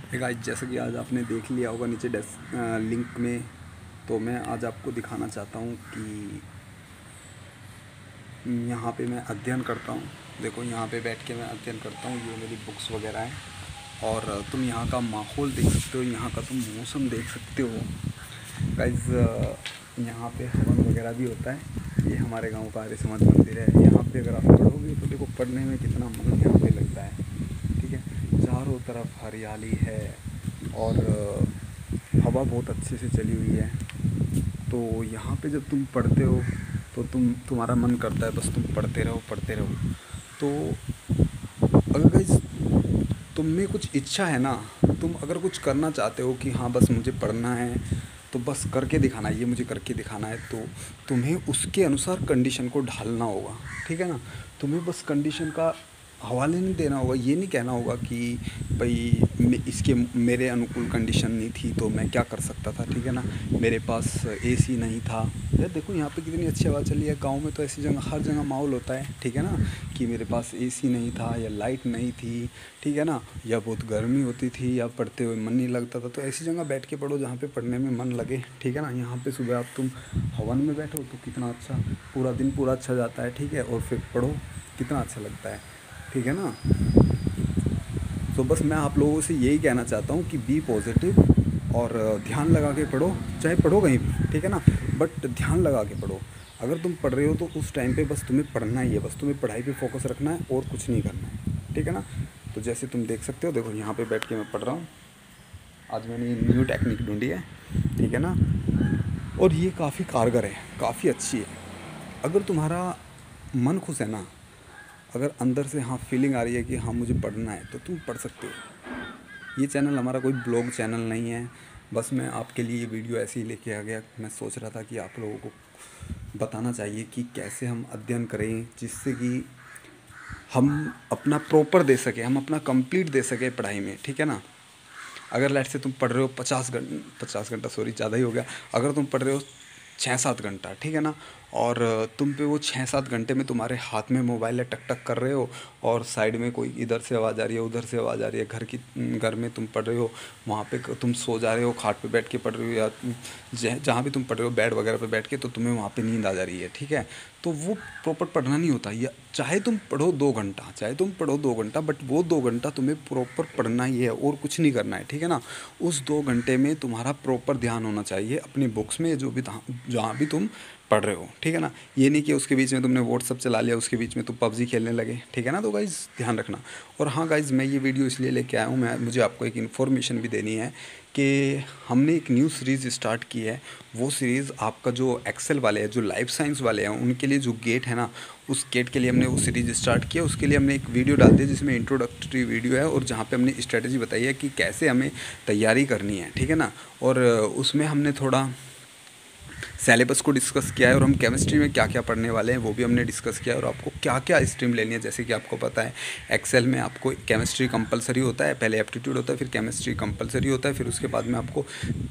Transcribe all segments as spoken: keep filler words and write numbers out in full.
है गाइस, जैसा कि आज आपने देख लिया होगा नीचे डेस लिंक में, तो मैं आज आपको दिखाना चाहता हूँ कि यहाँ पे मैं अध्ययन करता हूँ। देखो, यहाँ पे बैठ के मैं अध्ययन करता हूँ। ये मेरी बुक्स वगैरह हैं और तुम यहाँ का माहौल देख सकते हो, यहाँ का तुम मौसम देख सकते हो गाइस। यहाँ पे हवन वगैरह भी होता है। ये हमारे गांव का आर्य समाज मंदिर है। यहाँ पे अगर आप पढ़ोगे तो देखो, पढ़ने में कितना मन यहाँ पे लगता है। ठीक है, चारों तरफ हरियाली है और हवा बहुत अच्छे से चली हुई है। तो यहाँ पे जब तुम पढ़ते हो तो तुम तुम्हारा मन करता है बस तुम पढ़ते रहो पढ़ते रहो। तो अगर गाइस तुम में कुछ इच्छा है ना, तुम अगर कुछ करना चाहते हो कि हाँ बस मुझे पढ़ना है, तो बस करके दिखाना है, ये मुझे करके दिखाना है, तो तुम्हें उसके अनुसार कंडीशन को ढालना होगा। ठीक है ना। तुम्हें बस कंडीशन का हवाले नहीं देना होगा। ये नहीं कहना होगा कि भाई इसके मेरे अनुकूल कंडीशन नहीं थी तो मैं क्या कर सकता था। ठीक है ना। मेरे पास एसी नहीं था। यार देखो, यहाँ पे कितनी अच्छी हवा चली है। गांव में तो ऐसी जगह हर जगह माहौल होता है। ठीक है ना, कि मेरे पास एसी नहीं था या लाइट नहीं थी। ठीक है ना, या बहुत गर्मी होती थी या पढ़ते हुए मन नहीं लगता था। तो ऐसी जगह बैठ के पढ़ो जहाँ पे पढ़ने में मन लगे। ठीक है ना। यहाँ पे सुबह आप तुम हवन में बैठो तो कितना अच्छा, पूरा दिन पूरा अच्छा जाता है। ठीक है, और फिर पढ़ो, कितना अच्छा लगता है। ठीक है ना। तो बस मैं आप लोगों से यही कहना चाहता हूँ कि बी पॉजिटिव और ध्यान लगा के पढ़ो। चाहे पढ़ो कहीं भी, ठीक है ना, बट ध्यान लगा के पढ़ो। अगर तुम पढ़ रहे हो तो उस टाइम पे बस तुम्हें पढ़ना ही है, बस तुम्हें पढ़ाई पे फोकस रखना है और कुछ नहीं करना है। ठीक है ना। तो जैसे तुम देख सकते हो, देखो यहाँ पे बैठ के मैं पढ़ रहा हूँ। आज मैंने ये न्यू टेक्निक ढूंढी है। ठीक है ना, और ये काफ़ी कारगर है, काफ़ी अच्छी है। अगर तुम्हारा मन खुश है ना, अगर अंदर से हाँ फीलिंग आ रही है कि हाँ मुझे पढ़ना है, तो तुम पढ़ सकते हो। ये चैनल हमारा कोई ब्लॉग चैनल नहीं है। बस मैं आपके लिए ये वीडियो ऐसे ही लेके आ गया। मैं सोच रहा था कि आप लोगों को बताना चाहिए कि कैसे हम अध्ययन करें, जिससे कि हम अपना प्रॉपर दे सकें, हम अपना कंप्लीट दे सकें पढ़ाई में। ठीक है ना। अगर लेट से तुम पढ़ रहे हो पचास घंटा पचास घंटा सॉरी ज़्यादा ही हो गया। अगर तुम पढ़ रहे हो छः सात घंटा, ठीक है ना, और तुम पे वो छः सात घंटे में तुम्हारे हाथ में मोबाइल है, टक टक कर रहे हो, और साइड में कोई इधर से आवाज़ आ रही है, उधर से आवाज़ आ रही है, घर की घर में तुम पढ़ रहे हो, वहाँ पे तुम सो जा रहे हो, खाट पे बैठ के पढ़ रहे हो, या जहाँ भी तुम पढ़ रहे हो बेड वगैरह पे बैठ के, तो तुम्हें वहाँ पे नींद आ जा रही है। ठीक है, तो वो प्रॉपर पढ़ना नहीं होता। या चाहे तुम पढ़ो दो घंटा चाहे तुम पढ़ो दो घंटा बट वो दो घंटा तुम्हें प्रॉपर पढ़ना ही है और कुछ नहीं करना है। ठीक है ना। उस दो घंटे में तुम्हारा प्रॉपर ध्यान होना चाहिए अपनी बुक्स में, जो भी जहाँ भी तुम पढ़ रहे हो। ठीक है ना। ये नहीं कि उसके बीच में तुमने व्हाट्सअप चला लिया, उसके बीच में तुम पबजी खेलने लगे। ठीक है ना। तो गाइज़ ध्यान रखना। और हाँ गाइज़, मैं ये वीडियो इसलिए लेके आया हूँ, मैं मुझे आपको एक इन्फॉर्मेशन भी देनी है कि हमने एक न्यू सीरीज़ स्टार्ट की है। वो सीरीज़ आपका जो एक्सेल वाले हैं, जो लाइफ साइंस वाले हैं, उनके लिए जो गेट है ना, उस गेट के लिए हमने वो सीरीज़ स्टार्ट किया। उसके लिए हमने एक वीडियो डाल दी जिसमें इंट्रोडक्टरी वीडियो है, और जहाँ पे हमने स्ट्रेटजी बताई है कि कैसे हमें तैयारी करनी है। ठीक है ना। और उसमें हमने थोड़ा सिलेबस को डिस्कस किया है, और हम केमिस्ट्री में क्या क्या पढ़ने वाले हैं वो भी हमने डिस्कस किया है, और आपको क्या क्या स्ट्रीम लेनी है। जैसे कि आपको पता है एक्सेल में आपको केमिस्ट्री कंपलसरी होता है, पहले एप्टीट्यूड होता है, फिर केमिस्ट्री कंपलसरी होता है, फिर उसके बाद में आपको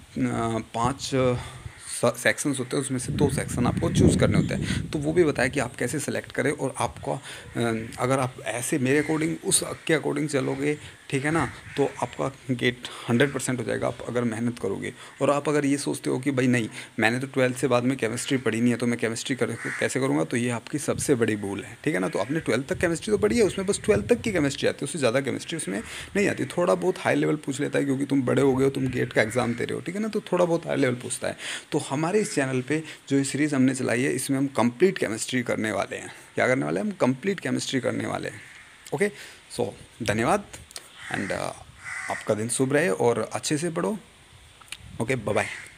पाँच सेक्शंस होते हैं, उसमें से दो सेक्शन आपको चूज़ करने होते हैं। तो वो भी बताया कि आप कैसे सेलेक्ट करें, और आपको अगर आप ऐसे मेरे अकॉर्डिंग उस के अकॉर्डिंग चलोगे, ठीक है ना, तो आपका गेट हंड्रेड परसेंट हो जाएगा, आप अगर मेहनत करोगे। और आप अगर ये सोचते हो कि भाई नहीं, मैंने तो ट्वेल्थ से बाद में केमिस्ट्री पढ़ी नहीं है, तो मैं केमिस्ट्री कर कैसे करूँगा, तो ये आपकी सबसे बड़ी भूल है। ठीक है ना। तो आपने ट्वेल्थ तक केमिस्ट्री तो पढ़ी है, उसमें बस ट्वेल्थ तक की केमिस्ट्री आती है, उससे ज़्यादा केमिस्ट्री उसमें नहीं आती। थोड़ा बहुत हाई लेवल पूछ लेता है, क्योंकि तुम बड़े हो गए हो, तुम गेट का एग्ज़ाम दे रहे हो। ठीक है ना। तो थोड़ा बहुत हाई लेवल पूछता है। तो हमारे इस चैनल पे जो सीरीज़ हमने चलाई है, इसमें हम कंप्लीट केमिस्ट्री करने वाले हैं। क्या करने वाले हैं हम? कंप्लीट केमिस्ट्री करने वाले हैं। ओके, सो धन्यवाद, एंड आपका दिन शुभ रहे और अच्छे से पढ़ो। Okay, bye bye.